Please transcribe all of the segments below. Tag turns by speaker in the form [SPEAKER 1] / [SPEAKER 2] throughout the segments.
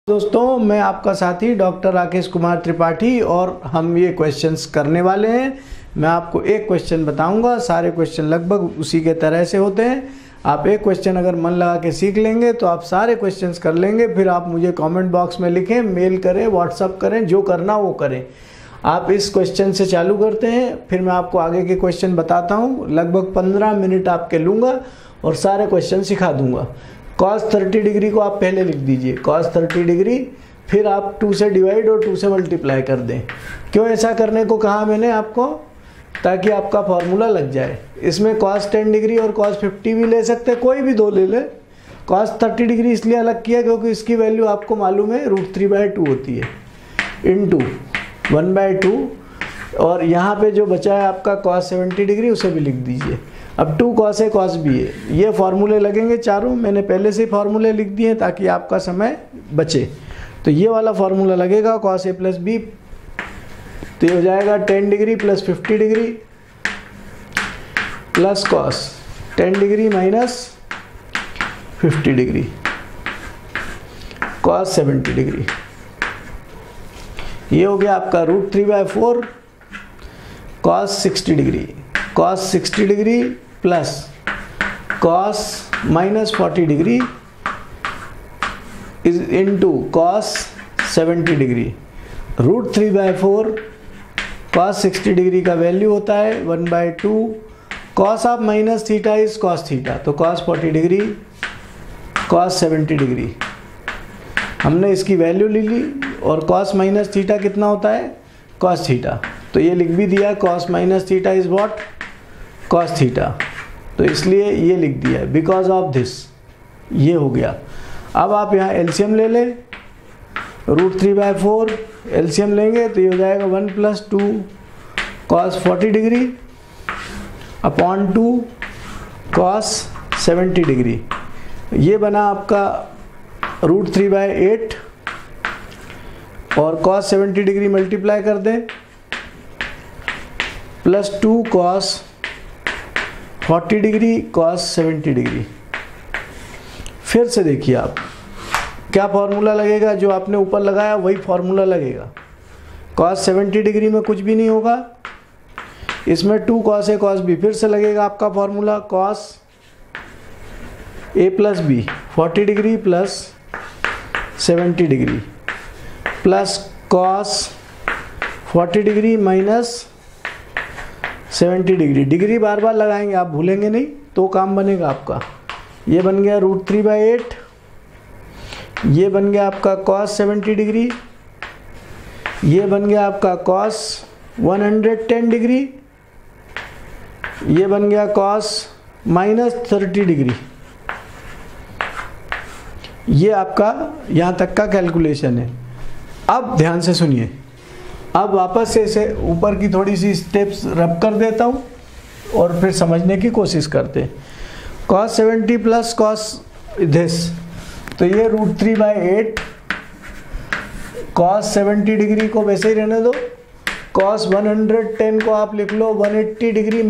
[SPEAKER 1] दोस्तों, मैं आपका साथी डॉक्टर राकेश कुमार त्रिपाठी और हम ये क्वेश्चंस करने वाले हैं। मैं आपको एक क्वेश्चन बताऊंगा, सारे क्वेश्चन लगभग उसी के तरह से होते हैं। आप एक क्वेश्चन अगर मन लगा के सीख लेंगे तो आप सारे क्वेश्चंस कर लेंगे। फिर आप मुझे कमेंट बॉक्स में लिखें, मेल करें, व्हाट्सअप करें, जो करना वो करें। आप इस क्वेश्चन से चालू करते हैं, फिर मैं आपको आगे के क्वेश्चन बताता हूँ। लगभग 15 मिनट आपके लूँगा और सारे क्वेश्चन सिखा दूँगा। cos 30 डिग्री को आप पहले लिख दीजिए, cos 30 डिग्री, फिर आप 2 से डिवाइड और 2 से मल्टीप्लाई कर दें। क्यों ऐसा करने को कहा मैंने आपको? ताकि आपका फॉर्मूला लग जाए। इसमें cos 10 डिग्री और cos 50 भी ले सकते हैं, कोई भी दो ले ले। cos 30 डिग्री इसलिए अलग किया क्योंकि इसकी वैल्यू आपको मालूम है √3/2 होती है, इंटू 1/2। और यहाँ पे जो बचा है आपका cos 70 डिग्री, उसे भी लिख दीजिए। अब 2 cos है, cos b है, ये फार्मूले लगेंगे चारों। मैंने पहले से फार्मूले लिख दिए ताकि आपका समय बचे। तो ये वाला फार्मूला लगेगा cos a + b, तो ये हो जाएगा 10 degree + 50 degree plus cos 10 degree - 50 degree cos 70 degree. ये हो गया आपका √3/4 cos 60 degree, cos 60 degree plus cos -40 degree is into cos 70 degree. √3/4 cos 60 degree का वैल्यू होता है 1/2। cos of minus theta is cos theta, तो cos 40 डिग्री cos 70 डिग्री हमने इसकी वैल्यू ले ली। और cos माइनस थीटा कितना होता है? cos theta. तो ये लिख भी दिया, cos minus theta is what? cos theta. तो इसलिए ये लिख दिया बिकॉज ऑफ दिस। ये हो गया। अब आप यहाँ एलसीएम ले लें, √3/4 एलसीएम लेंगे तो ये हो जाएगा 1 + 2 cos 40 degree upon 2 cos 70 degree. ये बना आपका √3/8 और cos 70 डिग्री मल्टीप्लाई कर दें plus 2 cos 40 degree cos 70 degree. फिर से देखिए आप क्या फॉर्मूला लगेगा, जो आपने ऊपर लगाया वही फॉर्मूला लगेगा। cos 70 डिग्री में कुछ भी नहीं होगा, इसमें 2 cos a cos b फिर से लगेगा आपका formula cos a + b 40 degree plus 70 degree plus cos 40 degree - 70 degree. Degree बार बार लगाएंगे, आप भूलेंगे नहीं तो काम बनेगा आपका। ये बन गया √3/8, ये बन गया आपका cos 70 डिग्री, ये बन गया आपका cos 110 डिग्री, ये बन गया cos -30 डिग्री। ये आपका यहाँ तक का कैलकुलेशन है। अब ध्यान से सुनिए, अब वापस से इसे ऊपर की थोड़ी सी स्टेप्स रब कर देता हूँ और फिर समझने की कोशिश करते हैं। cos 70 प्लस cos दिस, तो ये √3/8 cos 70 डिग्री को वैसे ही रहने दो। cos 110 को आप लिख लो 180 degree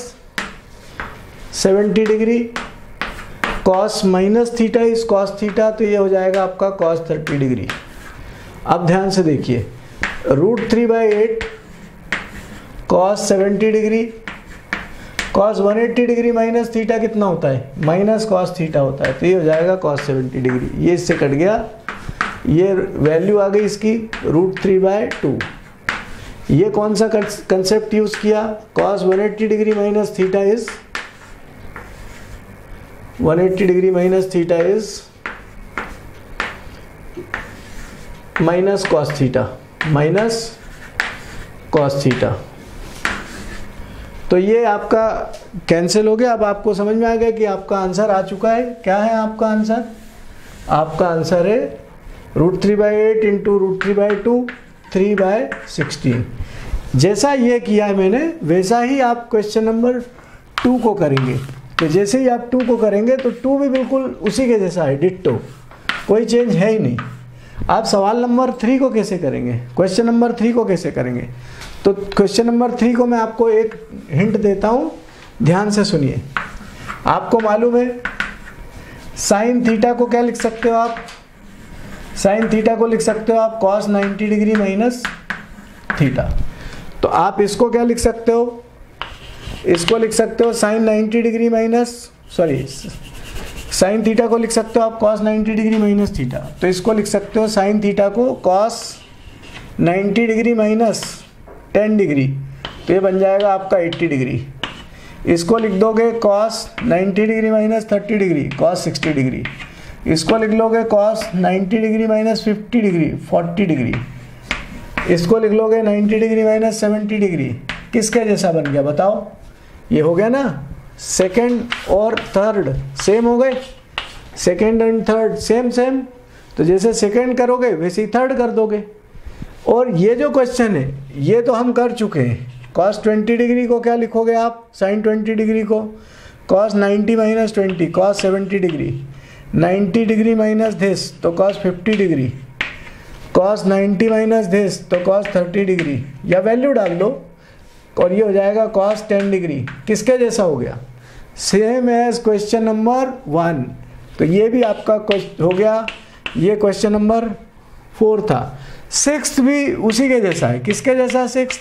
[SPEAKER 1] - 70 degree. cos minus theta is cos theta, तो ये हो जाएगा आपका cos 30 डिग्री। अब ध्यान से देखिए, √3/8 cos 70 degree cos 180 degree minus theta कितना होता है? माइनस cos थीटा होता है, तो ये हो जाएगा cos 70 डिग्री। ये इससे कट गया, ये वैल्यू आ गई इसकी √3/2। ये कौन सा कंसेप्ट यूज किया? cos 180 degree minus theta is 180 degree minus theta is minus cos theta, minus cos theta. तो ये आपका कैंसिल हो गया। अब आपको समझ में आ गया कि आपका आंसर आ चुका है। क्या है आपका आंसर? आपका आंसर है √3/8 इंटू √3/2 3/16। जैसा ये किया है मैंने, वैसा ही आप क्वेश्चन नंबर 2 को करेंगे। तो जैसे ही आप 2 को करेंगे तो 2 भी बिल्कुल उसी के जैसा है, डिट्टो, कोई चेंज है ही नहीं। आप सवाल नंबर 3 को कैसे करेंगे, क्वेश्चन नंबर 3 को कैसे करेंगे? तो क्वेश्चन नंबर 3 को मैं आपको एक हिंट देता हूँ, ध्यान से सुनिए। आपको मालूम है साइन थीटा को क्या लिख सकते हो आप? साइन थीटा को लिख सकते हो आप कॉस 90 डिग्री माइनस थीटा। तो आप इसको क्या लिख सकते हो, इसको लिख सकते हो sine 90 degree minus sine theta को लिख सकते हो आप कॉस 90 डिग्री माइनस थीटा। तो इसको लिख सकते हो साइन थीटा को कॉस 90 डिग्री माइनस 10 डिग्री, तो ये बन जाएगा आपका 80 डिग्री। इसको लिख दोगे cos 90 degree minus 30 degree cos 60 degree. इसको लिख लोगे cos 90 degree minus 50 degree 40 degree. इसको लिख लोगे 90 डिग्री माइनस 70 डिग्री। किसके जैसा बन गया बताओ, ये हो गया ना, सेकंड और थर्ड सेम हो गए, second and third same same. तो जैसे सेकंड करोगे वैसे ही थर्ड कर दोगे। और ये जो क्वेश्चन है ये तो हम कर चुके हैं। कॉस 20 डिग्री को क्या लिखोगे आप, साइन 20 डिग्री को cos 90 minus 20 cos 70 degree, 90 degree minus this तो cos 50 degree, cos 90 minus this तो कॉस 30 डिग्री, या वैल्यू डाल दो और ये हो जाएगा कॉस 10 डिग्री। किसके जैसा हो गया, सेम एज क्वेश्चन नंबर 1। तो ये भी आपका हो गया, ये क्वेश्चन नंबर 4 था। 6th भी उसी के जैसा है। किसके जैसा,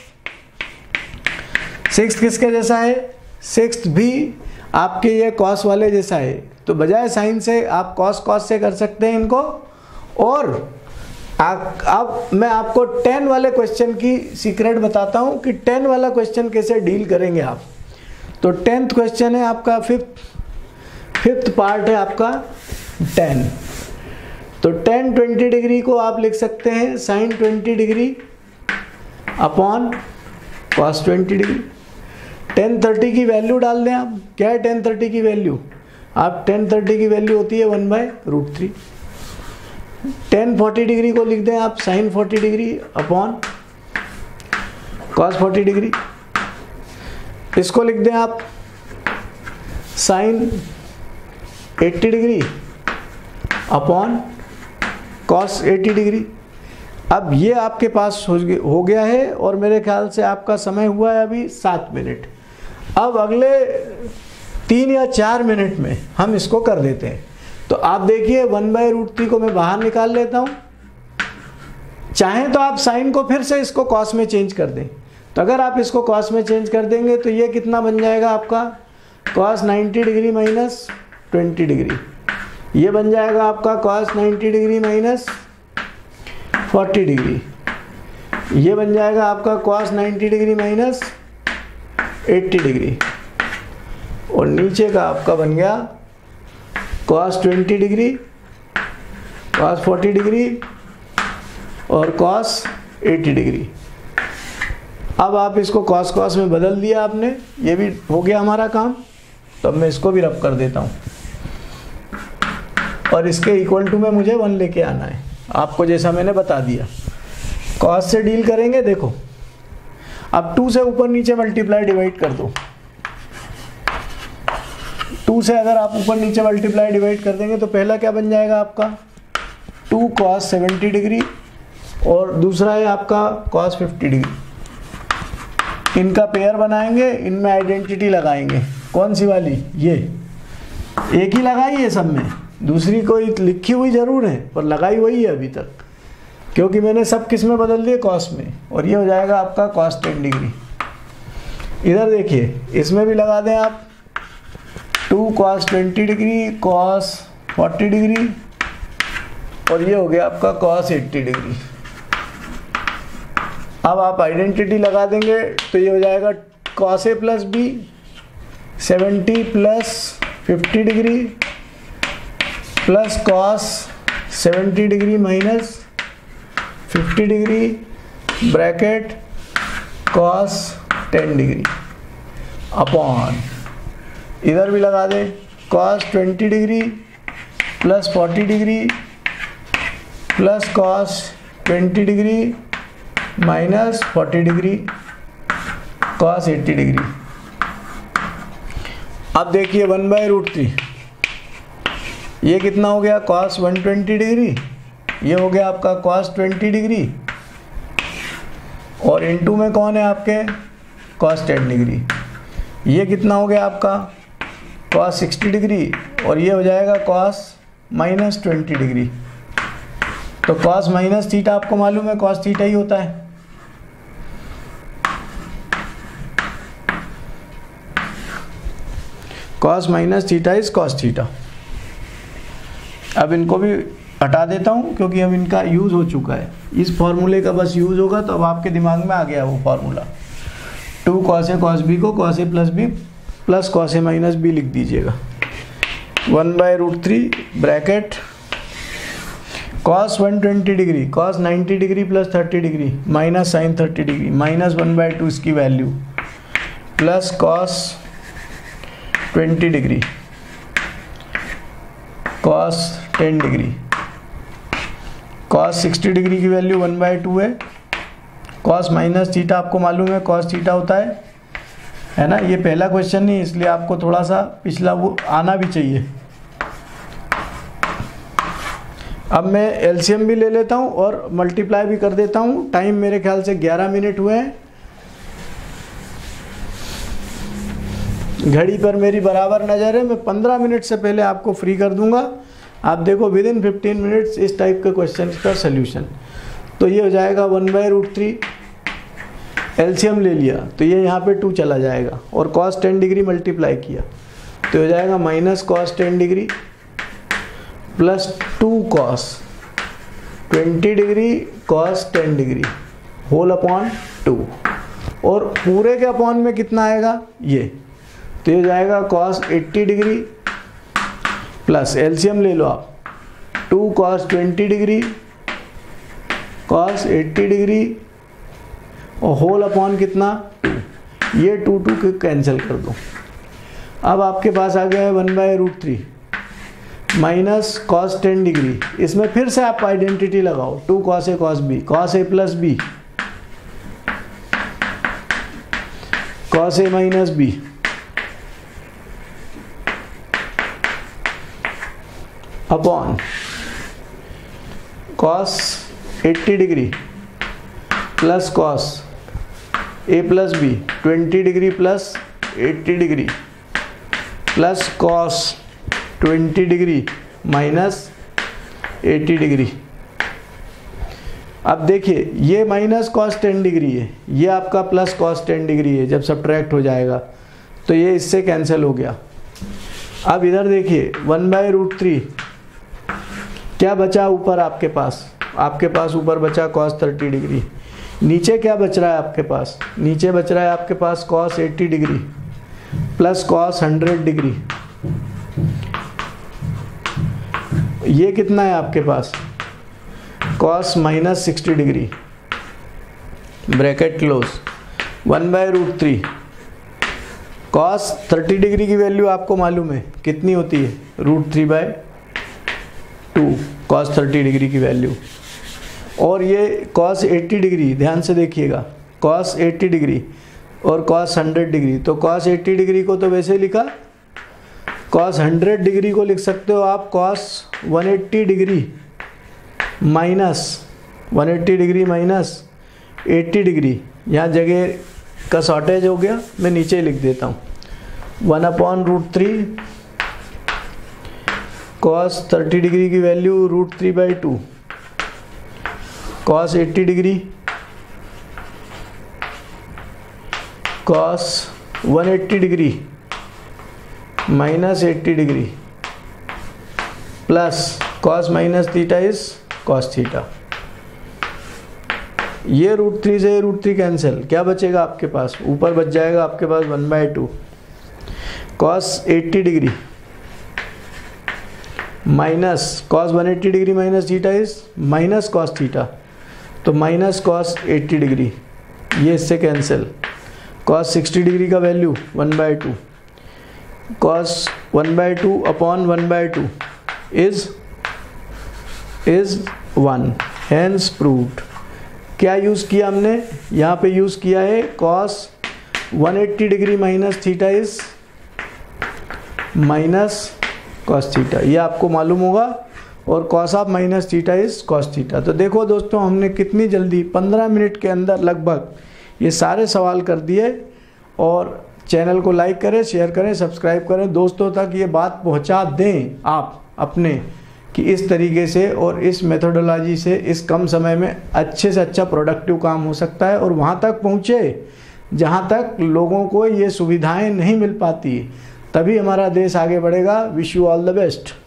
[SPEAKER 1] 6th किसके जैसा है, 6th भी आपके ये कॉस वाले जैसा है। तो बजाय साइन से आप कॉस से कर सकते हैं इनको। और अब मैं आपको 10 वाले क्वेश्चन की सीक्रेट बताता हूं कि 10 वाला क्वेश्चन कैसे डील करेंगे आप। तो 10th क्वेश्चन है आपका, फिफ्थ पार्ट है आपका 10। तो tan 20 डिग्री को आप लिख सकते हैं sine 20 degree upon cos 20 degree. tan 30 की वैल्यू डाल दें आप। क्या है tan 30 की वैल्यू, आप tan 30 की वैल्यू होती है 1/√3। tan 40 डिग्री को लिख दें आप sine 40 degree upon cos 40 degree. इसको लिख दें आप sine 80 degree upon cos 80 degree. अब ये आपके पास हो गया है और मेरे ख्याल से आपका समय हुआ है अभी 7 मिनट। अब अगले 3 या 4 मिनट में हम इसको कर देते हैं। तो आप देखिए 1/√3 को मैं बाहर निकाल लेता हूँ। चाहें तो आप साइन को फिर से इसको कॉस में चेंज कर दें। तो अगर आप इसको कॉस में चेंज कर देंगे तो ये कितना बन जाएगा आपका, कॉस 90 डिग्री माइनस 20 डिग्री। ये बन जाएगा आपका कॉस 90 डिग्री माइनस 40 डिग्री। ये बन जाएगा आपका कॉस 90 डिग्री माइनस 80 डिग्री। और नीचे का आपका बन गया कॉस 20 डिग्री, कॉस 40 डिग्री और कॉस 80 डिग्री। अब आप इसको कॉस में बदल दिया आपने, ये भी हो गया हमारा काम। तो अब मैं इसको भी रब कर देता हूँ और इसके इक्वल टू में मुझे 1 लेके आना है, आपको जैसा मैंने बता दिया। कॉस से डील करेंगे, देखो अब 2 से ऊपर नीचे मल्टीप्लाई डिवाइड कर दो। 2 से अगर आप ऊपर नीचे मल्टीप्लाई डिवाइड कर देंगे तो पहला क्या बन जाएगा आपका 2 कॉस 70 डिग्री और दूसरा है आपका कॉस 50 डिग्री। इनका पेयर बनाएंगे, इनमें आइडेंटिटी लगाएंगे। कौन सी वाली, ये एक ही लगाई है सब में, दूसरी कोई लिखी हुई जरूर है पर लगाई वही है अभी तक, क्योंकि मैंने सब किस में बदल दिए, कॉस में। और ये हो जाएगा आपका कॉस 10 डिग्री। इधर देखिए इसमें भी लगा दें आप 2 कॉस 20 डिग्री कॉस 40 डिग्री और ये हो गया आपका कॉस 80 डिग्री। अब आप आइडेंटिटी लगा देंगे तो ये हो जाएगा cos A plus B 70 plus 50 degree plus cos 70 degree minus 50 degree bracket cos 10 degree upon, इधर भी लगा दें cos 20 degree plus 40 degree plus cos 20 degree minus 40 degree cos 80 degree. अब देखिए 1/√3, ये कितना हो गया कॉस 120 डिग्री, ये हो गया आपका कॉस 20 डिग्री और इनटू में कौन है आपके कॉस 10 डिग्री। ये कितना हो गया आपका कॉस 60 डिग्री और ये हो जाएगा कॉस -20 डिग्री। तो कॉस माइनस थीटा आपको मालूम है कॉस थीटा ही होता है। Cos minus theta is cos theta. अब इनको भी हटा देता हूँ क्योंकि अब इनका यूज़ हो चुका है। इस फॉर्मूले का बस यूज़ होगा तो अब आपके दिमाग में आ गया वो formula. 2 cos A cos B को cos A plus B plus cos A minus B लिख दीजिएगा। 1/√3 bracket cos 120 degree cos 90 degree plus 30 degree minus sine 30 degree minus 1/2 इसकी value plus cos 20 degree cos 10 degree cos 60 degree की value 1/2 है। Cos minus theta आपको मालूम है cos theta होता है ना। ये पहला क्वेश्चन नहीं इसलिए आपको थोड़ा सा पिछला वो आना भी चाहिए। अब मैं एलसीएम भी ले लेता हूँ और मल्टीप्लाई भी कर देता हूँ। टाइम मेरे ख्याल से 11 मिनट हुए हैं। घड़ी पर मेरी बराबर नज़र है। मैं 15 मिनट से पहले आपको फ्री कर दूंगा। आप देखो विदिन 15 मिनट्स इस टाइप के क्वेश्चन का सल्यूशन। तो ये हो जाएगा 1/√3 एलसीएम ले लिया तो ये यहाँ पे 2 चला जाएगा और कॉस 10 डिग्री मल्टीप्लाई किया तो हो जाएगा minus cos 10 degree plus 2 cos 20 degree cos 10 degree whole upon 2 और पूरे के अपॉन में कितना आएगा ये तो ये जाएगा कॉस 80 डिग्री प्लस एलसीएम ले लो आप 2 कॉस 20 डिग्री कॉस 80 डिग्री और होल अपॉन कितना 2। ये 2 कैंसिल कर दो। अब आपके पास आ गया है 1/√3 माइनस कॉस 10 डिग्री। इसमें फिर से आप आइडेंटिटी लगाओ 2 cos A cos B cos A plus B cos A minus B upon cos 80 degree plus cos A plus B 20 degree plus 80 degree plus cos 20 degree minus 80 degree. अब देखिए ये minus cos 10 degree है ये आपका plus cos 10 degree है। जब subtract हो जाएगा तो ये इससे कैंसिल हो गया। अब इधर देखिए 1/√3 क्या बचा ऊपर आपके पास ऊपर बचा कॉस 30 डिग्री। नीचे क्या बच रहा है आपके पास नीचे बच रहा है आपके पास cos 80 degree plus cos 100 degree. ये कितना है आपके पास cos minus 60 degree bracket close 1/√3 cos 30 degree की वैल्यू आपको मालूम है कितनी होती है √3/2 कॉस 30 डिग्री की वैल्यू। और ये कॉस 80 डिग्री ध्यान से देखिएगा कॉस 80 डिग्री और कॉस 100 डिग्री। तो कॉस 80 डिग्री को तो वैसे लिखा कॉस 100 डिग्री को लिख सकते हो आप cos 180 degree minus 180 degree minus 80 degree. यहाँ जगह का शॉर्टेज हो गया मैं नीचे लिख देता हूँ 1/√3 कॉस 30 डिग्री की value √3/2 cos 80 degree cos 180 degree minus 80 degree plus cos minus theta is cos theta. ये √3 से √3 कैंसिल क्या बचेगा आपके पास ऊपर बच जाएगा आपके पास 1/2 cos 80 degree minus cos 180 degree minus theta is minus cos theta तो माइनस कॉस 80 डिग्री ये इससे कैंसिल कॉस 60 डिग्री का value 1/2 cos 1/2 upon 1/2 is 1 hence proved. क्या यूज़ किया हमने यहाँ पे यूज़ किया है cos 180 degree minus theta is minus cos theta ये आपको मालूम होगा और cos of minus theta is cos theta. तो देखो दोस्तों हमने कितनी जल्दी 15 मिनट के अंदर लगभग ये सारे सवाल कर दिए। और चैनल को लाइक करें शेयर करें सब्सक्राइब करें दोस्तों तक ये बात पहुंचा दें आप अपने कि इस तरीके से और इस मेथोडोलॉजी से इस कम समय में अच्छे से अच्छा प्रोडक्टिव काम हो सकता है और वहाँ तक पहुँचे जहाँ तक लोगों को ये सुविधाएं नहीं मिल पाती। तभी हमारा देश आगे बढ़ेगा। Wish you all the best.